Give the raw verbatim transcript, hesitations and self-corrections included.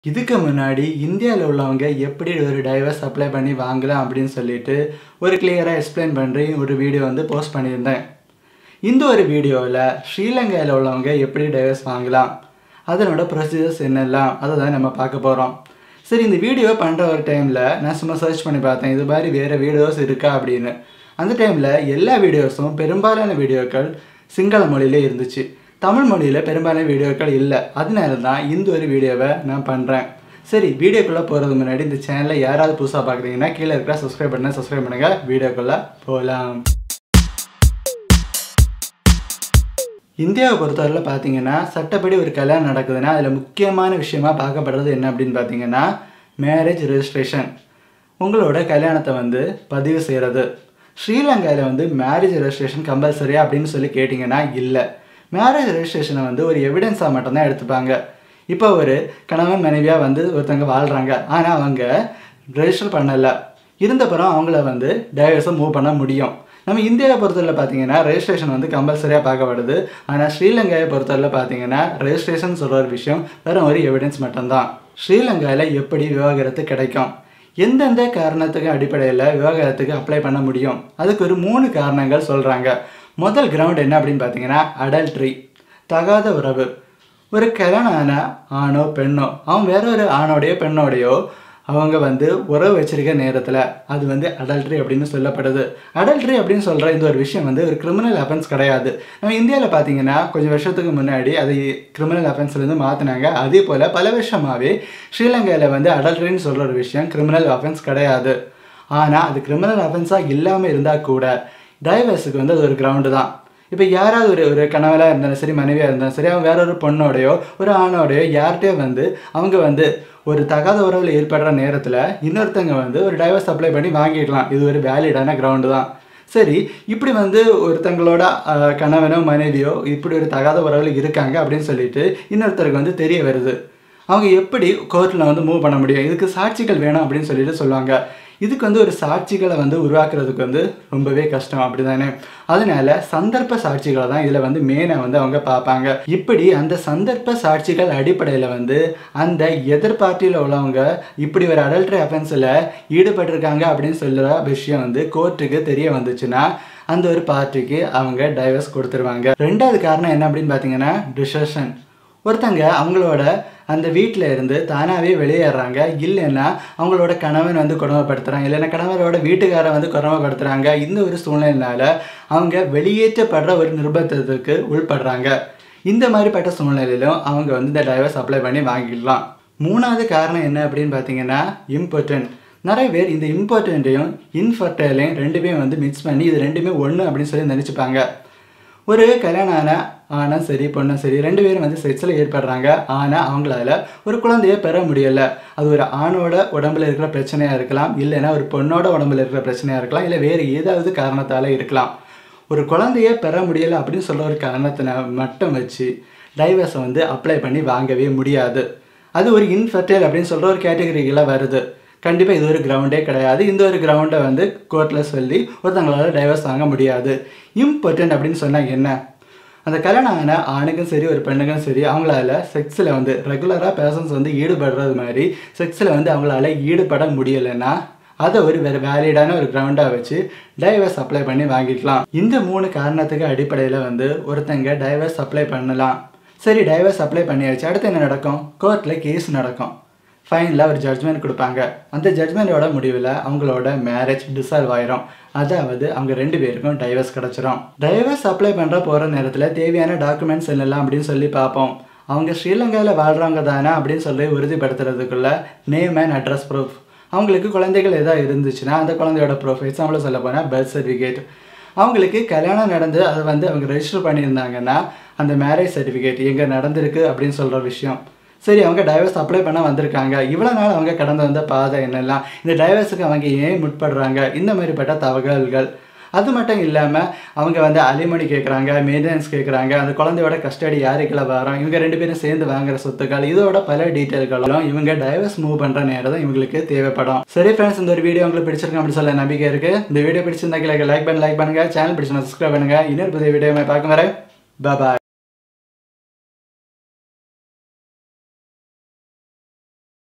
இதுக்கு முன்னாடி இந்தியாவில் உள்ளவங்க எப்படி ஒரு டைவர்ஸ் அப்ளை பண்ணி வாங்கலாம் அப்படின்னு சொல்லிட்டு ஒரு கிளியராக எக்ஸ்பிளைன் பண்ணி ஒரு வீடியோ வந்து போஸ்ட் பண்ணியிருந்தேன். இந்த ஒரு வீடியோவில் ஸ்ரீலங்காவில் உள்ளவங்க எப்படி டைவர்ஸ் வாங்கலாம், அதனோட ப்ரொசீஜர்ஸ் என்னெல்லாம் அதை தான் நம்ம பார்க்க போகிறோம். சரி, இந்த வீடியோ பண்ணுற ஒரு டைமில் நான் சும்மா சர்ச் பண்ணி பார்த்தேன் இது மாதிரி வேறு வீடியோஸ் இருக்கா அப்படின்னு. அந்த டைமில் எல்லா வீடியோஸும் பெரும்பாலான வீடியோக்கள் சிங்கள மொழியிலே இருந்துச்சு, தமிழ் மொழியில் பெரும்பாலான வீடியோக்கள் இல்லை. அதனால தான் இந்த ஒரு வீடியோவை நான் பண்ணுறேன். சரி, வீடியோக்குள்ளே போகிறதுக்கு முன்னாடி இந்த சேனலை யாராவது புதுசாக பார்க்குறீங்கன்னா கீழே இருக்கிற சப்ஸ்கிரைப் பண்ண சப்ஸ்கிரைப் பண்ணுங்கள். வீடியோக்குள்ளே போகலாம். இந்தியாவை பொறுத்தவரையில் பார்த்தீங்கன்னா சட்டப்படி ஒரு கல்யாணம் நடக்குதுன்னா அதில் முக்கியமான விஷயமா பார்க்கப்படுறது என்ன அப்படின்னு பார்த்தீங்கன்னா மேரேஜ் ரெஜிஸ்ட்ரேஷன். உங்களோட கல்யாணத்தை வந்து பதிவு செய்கிறது. ஸ்ரீலங்காவில் வந்து மேரேஜ் ரெஜிஸ்ட்ரேஷன் கம்பல்சரியா அப்படின்னு சொல்லி கேட்டிங்கன்னா இல்லை. மேரேஜ் ரெஜிஸ்ட்ரேஷனை வந்து ஒரு எவிடன்ஸாக மட்டும்தான் எடுத்துப்பாங்க. இப்போ ஒரு கணவன் மனைவியாக வந்து ஒருத்தவங்க வாழ்கிறாங்க, ஆனால் அவங்க ரெஜிஸ்டர் பண்ணலை, இருந்தப்பறம் அவங்கள வந்து டைவர்ஸை மூவ் பண்ண முடியும். நம்ம இந்தியாவை பொறுத்தவரை பார்த்தீங்கன்னா ரெஜிஸ்ட்ரேஷன் வந்து கம்பல்சரியாக பார்க்கப்படுது. ஆனால் ஸ்ரீலங்காவை பொறுத்தவரை பார்த்தீங்கன்னா ரெஜிஸ்ட்ரேஷன் சொல்கிற ஒரு விஷயம் வெறும் ஒரு எவிடன்ஸ் மட்டும்தான். ஸ்ரீலங்காவில் எப்படி விவாகரத்து கிடைக்கும், எந்தெந்த காரணத்துக்கு அடிப்படையில் விவாகரத்துக்கு அப்ளை பண்ண முடியும், அதுக்கு ஒரு மூணு காரணங்கள் சொல்கிறாங்க. முதல் கிரவுண்ட் என்ன அப்படின்னு பார்த்தீங்கன்னா அடல்ட்ரி, தகாத உறவு. ஒரு கல்யாணம் ஆன ஆணோ பெண்ணோ அவன் வேற ஒரு ஆணோடையோ பெண்ணோடையோ அவங்க வந்து உறவு வச்சிருக்க நேரத்தில் அது வந்து அடல்ட்ரி அப்படின்னு சொல்லப்படுது. அடல்ட்ரி அப்படின்னு சொல்கிற இந்த ஒரு விஷயம் வந்து ஒரு கிரிமினல் அஃபென்ஸ் கிடையாது. நம்ம இந்தியாவில் பார்த்தீங்கன்னா கொஞ்சம் வருஷத்துக்கு முன்னாடி அது கிரிமினல் அஃபென்ஸ்லேருந்து மாற்றினாங்க. அதே போல் பல வருஷமாகவே ஸ்ரீலங்காவில் வந்து அடல்ட்ரின்னு சொல்கிற ஒரு விஷயம் கிரிமினல் அஃபென்ஸ் கிடையாது. ஆனால் அது கிரிமினல் அஃபென்ஸாக இல்லாமல் இருந்தால் கூட டைவர்ஸுக்கு வந்து அது ஒரு கிரவுண்டு தான். இப்போ யாராவது ஒரு ஒரு கணவராக இருந்தாலும் சரி, மனைவியாக இருந்தாலும் சரி, அவங்க வேற ஒரு பொண்ணோடையோ ஒரு ஆணோடையோ யார்கிட்டயோ வந்து அவங்க வந்து ஒரு தகாத உறவில் ஏற்படுற நேரத்தில் இன்னொருத்தங்க வந்து ஒரு டைவர்ஸ் அப்ளை பண்ணி வாங்கிக்கலாம். இது ஒரு வேலிடான கிரவுண்டு தான். சரி, இப்படி வந்து ஒருத்தங்களோட கணவனோ மனைவியோ இப்படி ஒரு தகாத உறவில் இருக்காங்க அப்படின்னு சொல்லிட்டு இன்னொருத்தருக்கு வந்து தெரிய வருது. அவங்க எப்படி கோர்ட்டில் வந்து மூவ் பண்ண முடியும், இதுக்கு சாட்சிகள் வேணும் அப்படின்னு சொல்லிட்டு சொல்லுவாங்க. இதுக்கு வந்து ஒரு சாட்சிகளை வந்து உருவாக்குறதுக்கு வந்து ரொம்பவே கஷ்டம், அப்படி தானே? அதனால சந்தர்ப்ப சாட்சிகளை தான் இதில் வந்து மெயினாக வந்து அவங்க பார்ப்பாங்க. இப்படி அந்த சந்தர்ப்ப சாட்சிகள் அடிப்படையில் வந்து அந்த எதிர்பார்ட்டியில் உள்ளவங்க இப்படி ஒரு அடல்ட்ரி அஃபென்ஸில் ஈடுபட்டிருக்காங்க அப்படின்னு சொல்கிற விஷயம் வந்து கோர்ட்டுக்கு தெரிய வந்துச்சுன்னா அந்த ஒரு பார்ட்டிக்கு அவங்க டைவர்ஸ் கொடுத்துருவாங்க. ரெண்டாவது காரணம் என்ன அப்படின்னு பார்த்தீங்கன்னா டிசர்ஷன். ஒருத்தங்க அவங்களோட அந்த வீட்டில் இருந்து தானாகவே வெளியேறாங்க, இல்லைன்னா அவங்களோட கணவன் வந்து கொடுமைப்படுத்துகிறாங்க, இல்லைன்னா கணவரோட வீட்டுக்காரை வந்து கொடுமைப்படுத்துகிறாங்க. இந்த ஒரு சூழ்நிலையினால அவங்க வெளியேற்றப்படுற ஒரு நிர்பந்தத்துக்கு உள்படுறாங்க. இந்த மாதிரிப்பட்ட சூழ்நிலையிலும் அவங்க வந்து இந்த டைவர்ஸ் அப்ளை பண்ணி வாங்கிடலாம். மூணாவது காரணம் என்ன அப்படின்னு பார்த்தீங்கன்னா இம்பார்ட்டன்ட். நிறைய பேர் இந்த இம்பார்ட்டண்ட்டையும் இன்ஃபர்டைலையும் ரெண்டுமே வந்து மிக்ஸ் பண்ணி இது ரெண்டுமே ஒன்று அப்படின்னு சொல்லி நினச்சிப்பாங்க. ஒரு கல்யாணம் ஆன ஆனால் சரி பொண்ணும் சரி ரெண்டு பேரும் வந்து செக்ஸில் ஏற்படுறாங்க, ஆனால் அவங்களால ஒரு குழந்தைய பெற முடியலை. அது ஒரு ஆணோட உடம்புல இருக்கிற பிரச்சனையாக இருக்கலாம், இல்லைன்னா ஒரு பொண்ணோட உடம்புல இருக்கிற பிரச்சனையாக இருக்கலாம், இல்லை வேறு ஏதாவது காரணத்தால் இருக்கலாம். ஒரு குழந்தைய பெற முடியலை அப்படின்னு சொல்கிற ஒரு காரணத்தை மட்டும் வச்சு டைவர்ஸை வந்து அப்ளை பண்ணி வாங்கவே முடியாது. அது ஒரு இன்ஃபர்டைல் அப்படின்னு சொல்கிற ஒரு கேட்டகரியில் வருது. கண்டிப்பாக இது ஒரு கிரவுண்டே கிடையாது. இந்த ஒரு கிரவுண்டை வந்து கோர்ட்டில் சொல்லி ஒருத்தங்களால் டைவர்ஸ் வாங்க முடியாது. இம்பார்ட்டன்ட் அப்படின்னு சொன்னால் என்ன, அந்த கல்யாணம் ஆன ஆணுக்கும் சரி ஒரு பெண்ணுக்கும் சரி அவங்களால செக்ஸில் வந்து ரெகுலராக பேஷன்ஸ் வந்து ஈடுபடுறது மாதிரி செக்ஸில் வந்து அவங்களால ஈடுபட முடியலைன்னா அதை ஒரு வேறு வேலிடான ஒரு கிரவுண்டாக வச்சு டைவர்ஸ் அப்ளை பண்ணி வாங்கிக்கலாம். இந்த மூணு காரணத்துக்கு அடிப்படையில் வந்து ஒருத்தங்க டைவர்ஸ் அப்ளை பண்ணலாம். சரி, டைவர்ஸ் அப்ளை பண்ணியாச்சு, அடுத்து என்ன நடக்கும்? கோர்ட்டில் கேஸ் நடக்கும். ஃபைனலாக ஒரு ஜட்ஜ்மெண்ட் கொடுப்பாங்க. அந்த ஜட்ஜ்மெண்ட்டோட முடிவில் அவங்களோட மேரேஜ் டிசால்வ் ஆயிரும். அதாவது அவங்க ரெண்டு பேருக்கும் டைவர்ஸ் கிடச்சிரும். டைவர்ஸ் அப்ளை பண்ணுற போகிற நேரத்தில் தேவையான டாக்குமெண்ட்ஸ் என்னெல்லாம் அப்படின்னு சொல்லி பார்ப்போம். அவங்க ஸ்ரீலங்காவில் வாழ்கிறவங்க தானே அப்படின்னு சொல்லி உறுதிப்படுத்துறதுக்குள்ள நேம் அண்ட் அட்ரஸ் ப்ரூஃப். அவங்களுக்கு குழந்தைகள் எதாவது இருந்துச்சுன்னா அந்த குழந்தையோட ப்ரூஃப், எக்ஸாம்பிள் சொல்ல போனால் பர்த் சர்டிஃபிகேட். அவங்களுக்கு கல்யாணம் நடந்து அதை வந்து அவங்க ரெஜிஸ்டர் பண்ணியிருந்தாங்கன்னா அந்த மேரேஜ் சர்டிஃபிகேட் எங்கே நடந்திருக்கு அப்படின்னு சொல்கிற விஷயம். சரி, அவங்க டைவர்ஸ் அப்ளை பண்ண வந்திருக்காங்க, இவ்வளோ நாள் அவங்க கடந்து வந்த பாதை என்னெல்லாம், இந்த டைவர்ஸுக்கு அவங்க ஏன் முற்படுறாங்க, இந்த மாதிரிப்பட்ட தகவல்கள். அது மட்டும் இல்லாமல் அவங்க வந்து அலிமணி கேட்குறாங்க, மெயின்டெனன்ஸ் கேட்குறாங்க, அந்த குழந்தையோட கஸ்டடி யாருக்கெல்லாம் வரோம், இவங்க ரெண்டு பேரும் சேர்ந்து வாங்குற சொத்துக்கள், இதோட பல டீட்டெயில்களும் இவங்க டைவர்ஸ் மூவ் பண்ணுற நேரம் தான் இவங்களுக்கு தேவைப்படும். சரி ஃப்ரெண்ட்ஸ், இந்த ஒரு வீடியோ உங்களுக்கு பிடிச்சிருக்கும் அப்படின்னு சொல்ல நம்பிக்கை இருக்குது. இந்த வீடியோ பிடிச்சிருந்தா லைக் பண்ணி லைக் பண்ணுங்கள், சேனல் பிடிச்சிருந்தா சப்ஸ்கிரைப் பண்ணுங்கள். இன்னொரு புதிய வீடியோ பார்க்க வரேன். பாய்.